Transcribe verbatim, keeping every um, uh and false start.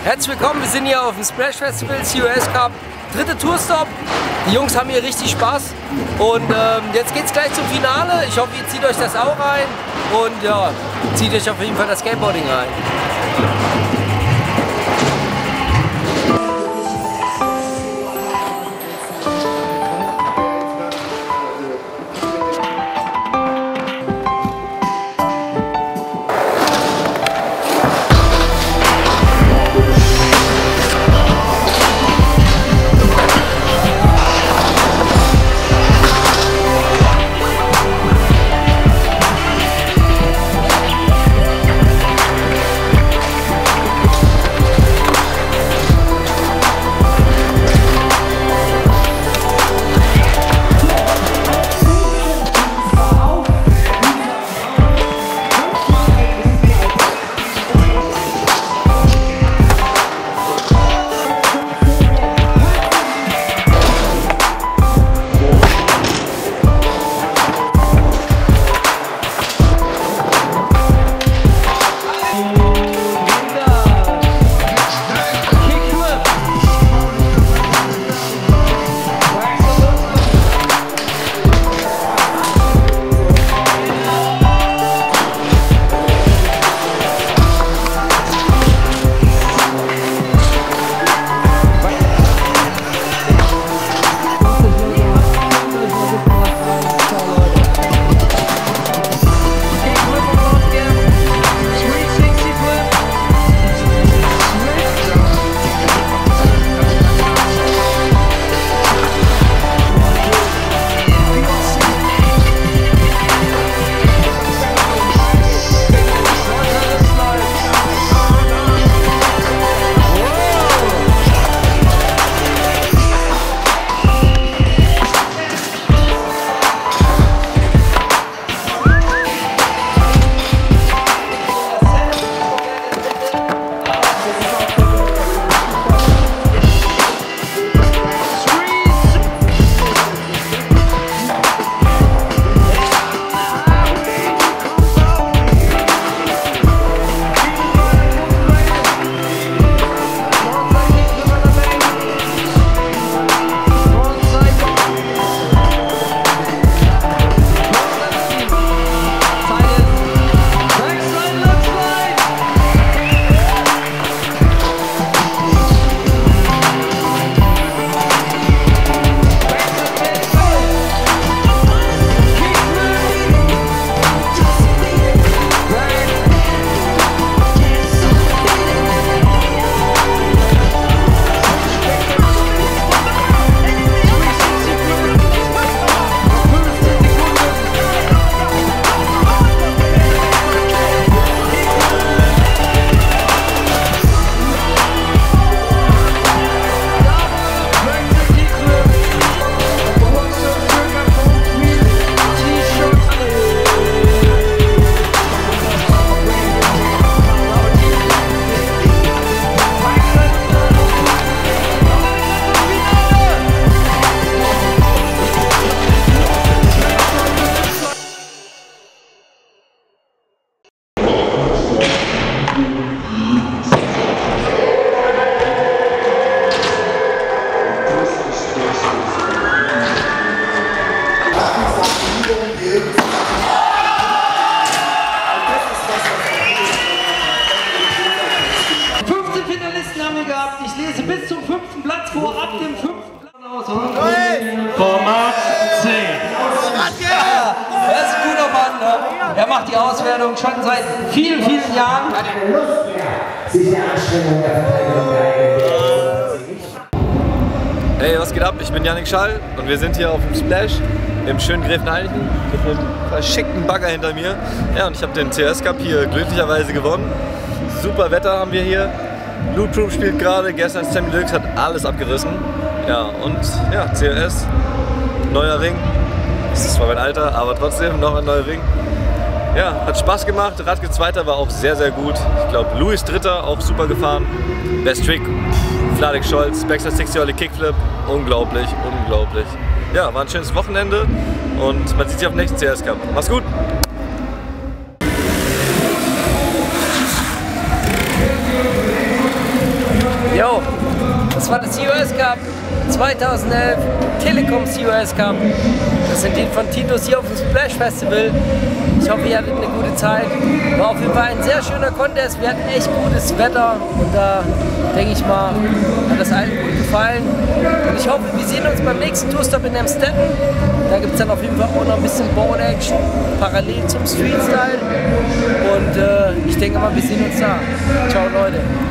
Herzlich willkommen, wir sind hier auf dem Splash Festival, C O S Cup, dritte Tourstop. Die Jungs haben hier richtig Spaß und ähm, jetzt geht's gleich zum Finale. Ich hoffe, ihr zieht euch das auch rein und ja, zieht euch auf jeden Fall das Skateboarding rein. Ich lese bis zum fünften Platz vor, ab dem fünften Platz aus. Format zehn. Ja, er ist ein guter Mann, ne? Er macht die Auswertung schon seit vielen, vielen Jahren. Hey, was geht ab? Ich bin Yannick Schall und wir sind hier auf dem Splash im schönen Gräfenhainichen mit einem verschickten Bagger hinter mir. Ja, und ich habe den C O S Cup hier glücklicherweise gewonnen. Super Wetter haben wir hier. Loot Troop spielt gerade, gestern Sammy Deluxe hat alles abgerissen. Ja, und ja, C O S, neuer Ring. Das ist zwar mein Alter, aber trotzdem noch ein neuer Ring. Ja, hat Spaß gemacht. Radke Zweiter war auch sehr, sehr gut. Ich glaube, Louis Dritter auch super gefahren. Best Trick, Vladek Scholz, Backside sechzig Ollie Kickflip. Unglaublich, unglaublich. Ja, war ein schönes Wochenende und man sieht sich auf dem nächsten C O S Cup. Mach's gut! war der C O S Cup zweitausendelf, Telekom C O S Cup. Das sind die von Titus hier auf dem Splash Festival. Ich hoffe, ihr hattet eine gute Zeit. War auf jeden Fall ein sehr schöner Contest. Wir hatten echt gutes Wetter und da denke ich mal, hat das allen gut gefallen. Und ich hoffe, wir sehen uns beim nächsten Tourstop in Emstetten. Da gibt es dann auf jeden Fall auch noch ein bisschen Board Action parallel zum Street Style. Und äh, ich denke mal, wir sehen uns da. Ciao Leute.